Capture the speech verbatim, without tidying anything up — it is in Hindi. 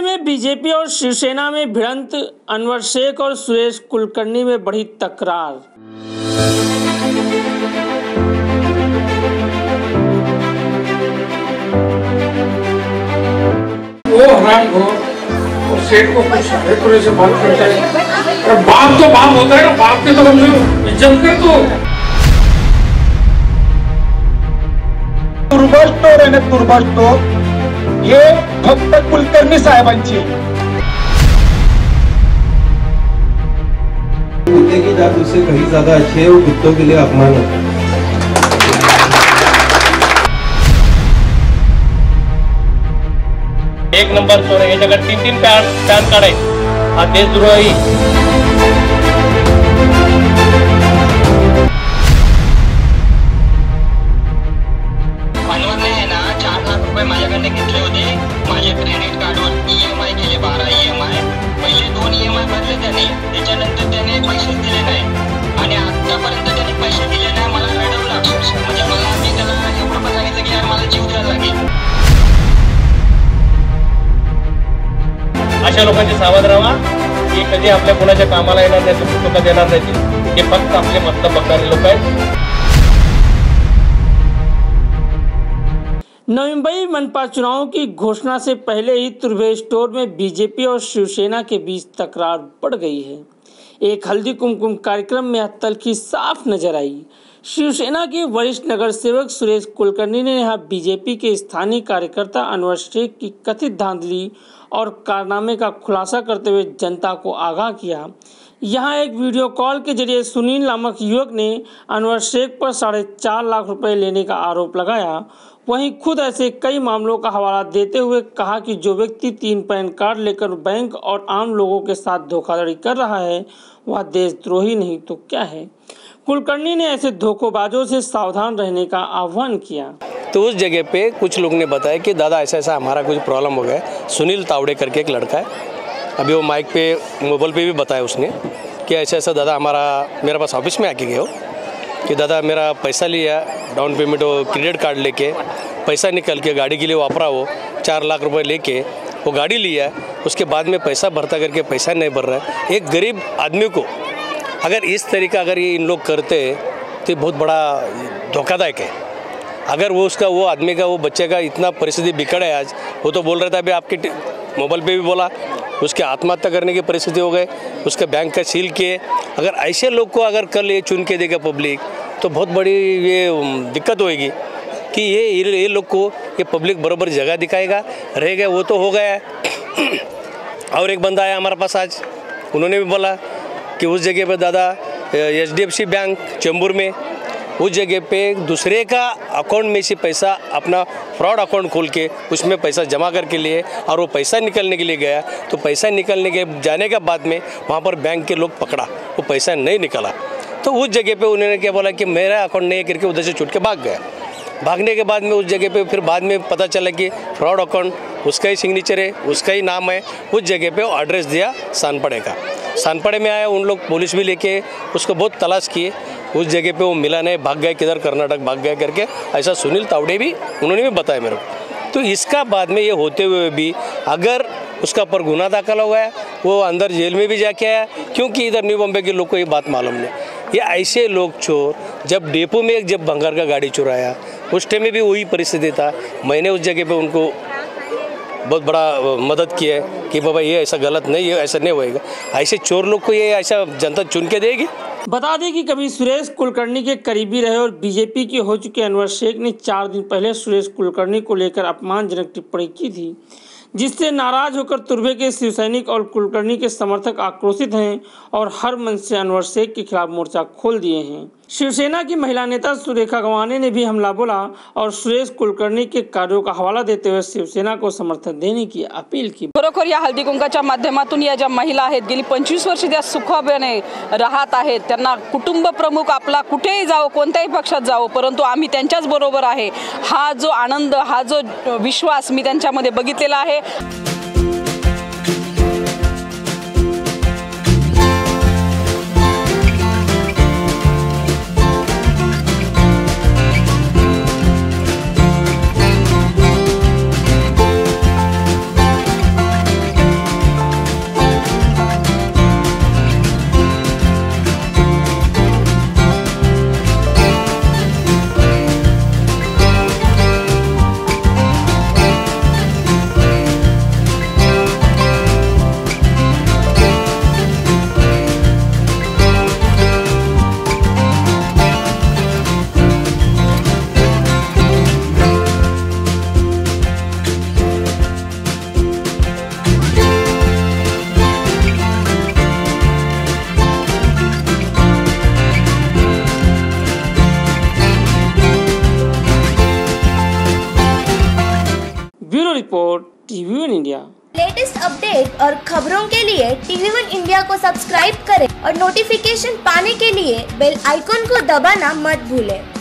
में बीजेपी और शिवसेना में भिड़ंत, अनवर शेख और सुरेश कुलकर्णी में बढ़ी तकरार। वो हराम हो और सेठ को कुछ सारे पूरे से बात करता है और बाप तो बाप होता है ना, बाप के तो कम से कम इज्जत कर। तो दुर्बल आणि दुर्बल तो हे फक्त कुलकर्णी साहेबांची। कुत्ते की जात उससे कहीं ज्यादा अच्छी है, वो कुत्तों के लिए अपमान होता है। एक नंबर चोर है, ये जगह तीन तीन पैन पैन कार्ड है। हाँ, देशद्रोही। अनवरने है ना चार लाख रुपये माझ्याकडे घेतले होते। माझ्या क्रेडिट कार्डवर ईएमआय केले, बारा ईएमआय। पहिले दोन ईएमआय भरले त्याने, त्याच्यानंतर त्याने पैसे दिले नाही आणि आतापर्यंत त्याने पैसे दिले नाही। मला रडवलं अक्षरशः, म्हणजे मला मी त्याला एवढं पण सांगितलं की यार मला जीव द्यायला लागेल। अशा लोकांची सावध राहा की कधी आपल्या कोणाच्या कामाला येणार नाही, सुख सुख देणार नाही। हे फक्त आपले मतलब बघणारे लोक आहेत। नवंबर मनपा चुनाव की घोषणा से पहले ही तुर्भे स्टोर में बीजेपी और शिवसेना के बीच तकरार बढ़ गई है। एक हल्दी कुमकुम कार्यक्रम में तल्खी साफ नजर आई। शिवसेना के वरिष्ठ नगर सेवक सुरेश कुलकर्णी ने यहाँ बीजेपी के स्थानीय कार्यकर्ता अनवर शेख की कथित धांधली और कारनामे का खुलासा करते हुए जनता को आगाह किया। यहाँ एक वीडियो कॉल के जरिए सुनील नामक युवक ने अनवर शेख पर साढ़े चार लाख रुपए लेने का आरोप लगाया। वहीं खुद ऐसे कई मामलों का हवाला देते हुए कहा कि जो व्यक्ति तीन पैन कार्ड लेकर बैंक और आम लोगों के साथ धोखाधड़ी कर रहा है वह देशद्रोही नहीं तो क्या है। कुलकर्णी ने ऐसे धोखेबाजों से सावधान रहने का आह्वान किया। तो उस जगह पे कुछ लोग ने बताया कि दादा ऐसा ऐसा हमारा कुछ प्रॉब्लम हो गया है। सुनील तावड़े करके एक लड़का है, अभी वो माइक पे मोबाइल पे भी बताया उसने कि ऐसा ऐसा दादा हमारा मेरे पास ऑफिस में आके गए हो कि दादा मेरा पैसा लिया डाउन पेमेंट, वो क्रेडिट कार्ड लेके पैसा निकल के गाड़ी के लिए वापरा, वो चार लाख रुपए लेके वो गाड़ी लिया, उसके बाद में पैसा भरता करके पैसा नहीं भर रहा है। एक गरीब आदमी को अगर इस तरीका अगर ये इन लोग करते तो बहुत बड़ा धोखादायक है। अगर वो उसका वो आदमी का वो बच्चे का इतना परिस्थिति बिगड़ है आज, वो तो बोल रहा था अभी आपके मोबाइल पे भी बोला उसके आत्महत्या करने की परिस्थिति हो गई, उसके बैंक का सील किए। अगर ऐसे लोग को अगर कल ये चुन के देगा पब्लिक तो बहुत बड़ी ये दिक्कत होएगी कि ये ये लोग को ये पब्लिक बराबर जगह दिखाएगा रह गया, वो तो हो गया है। और एक बंदा आया हमारे पास आज, उन्होंने भी बोला कि उस जगह पे दादा H D F C bank Chembur में उस जगह पे दूसरे का अकाउंट में से पैसा अपना फ्रॉड अकाउंट खोल के उसमें पैसा जमा करके लिए और वो पैसा निकलने के लिए गया, तो पैसा निकलने के जाने के बाद में वहाँ पर बैंक के लोग पकड़ा, वो पैसा नहीं निकला। तो उस जगह पे उन्होंने क्या बोला कि मेरा अकाउंट नहीं करके उधर से छूट के भाग गया। भागने के बाद में उस जगह पे फिर बाद में पता चला कि फ्रॉड अकाउंट उसका ही सिग्नेचर है, उसका ही नाम है। उस जगह पे वो एड्रेस दिया सानपड़े का। सानपड़े में आया, उन लोग पुलिस भी लेके उसको बहुत तलाश किए, उस जगह पे वो मिला नहीं, भाग गया किधर कर्नाटक भाग गया करके ऐसा सुनील तावड़े भी उन्होंने भी बताया मेरे को। तो इसका बाद में ये होते हुए भी अगर उसका पर गुना दाखिल हुआ है, वो अंदर जेल में भी जाके आया, क्योंकि इधर न्यू बॉम्बे के लोग को ये बात मालूम नहीं। ये ऐसे लोग चोर जब डेपो में एक जब भंगार का गाड़ी चुराया उस टाइम में भी वही परिस्थिति था। मैंने उस जगह पे उनको बहुत बड़ा मदद की है कि बाबा ये ऐसा गलत नहीं है, ऐसा नहीं होएगा। ऐसे चोर लोग को ये ऐसा जनता चुन के देगी। बता दें कि कभी सुरेश कुलकर्णी के करीबी रहे और बीजेपी के हो चुके अनवर शेख ने चार दिन पहले सुरेश कुलकर्णी को लेकर अपमानजनक टिप्पणी की थी, जिससे नाराज होकर तुर्भे के शिव सैनिक और कुलकर्णी के समर्थक आक्रोशित हैं और हर मंच से अनवर शेख के खिलाफ मोर्चा खोल दिए हैं। शिवसेना की महिला नेता सुरेखा गवाने ने भी हमला बोला और सुरेश कुलकर्णी के कार्यों का हवाला देते हुए शिवसेना को समर्थन देने की अपील की। खरोखर या हळदी कुंकाच्या माध्यमातून या ज्या महिला आहेत गेली पंचवीस वर्ष त्या सुखाने राहत आहेत, त्यांना कुटुंब प्रमुख आपला कुठेही जावो कोणत्याही पक्षात जावो परंतु आम्ही त्यांच्याच बरोबर आहे, हा जो आनंद हा जो विश्वास मी त्यांच्यामध्ये बघितलेला आहे। Report TV one India. Latest update और खबरों के लिए टीवी वन इंडिया को सब्सक्राइब करें और नोटिफिकेशन पाने के लिए बेल आइकॉन को दबाना मत भूलें।